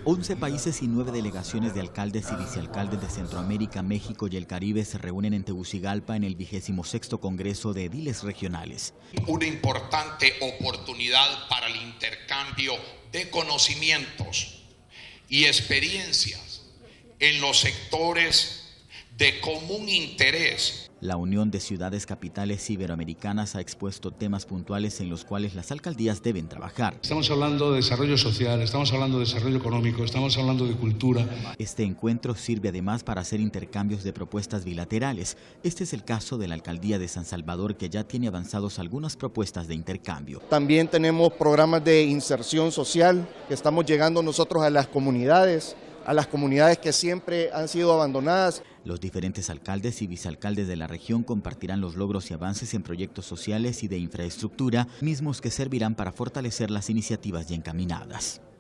11 países y 9 delegaciones de alcaldes y vicealcaldes de Centroamérica, México y el Caribe se reúnen en Tegucigalpa en el 26º Congreso de Ediles Regionales. Una importante oportunidad para el intercambio de conocimientos y experiencias en los sectores de común interés. La Unión de Ciudades Capitales Iberoamericanas ha expuesto temas puntuales en los cuales las alcaldías deben trabajar. Estamos hablando de desarrollo social, estamos hablando de desarrollo económico, estamos hablando de cultura. Este encuentro sirve además para hacer intercambios de propuestas bilaterales. Este es el caso de la alcaldía de San Salvador, que ya tiene avanzados algunas propuestas de intercambio. También tenemos programas de inserción social que estamos llegando nosotros a las comunidades que siempre han sido abandonadas. Los diferentes alcaldes y vicealcaldes de la región compartirán los logros y avances en proyectos sociales y de infraestructura, mismos que servirán para fortalecer las iniciativas ya encaminadas.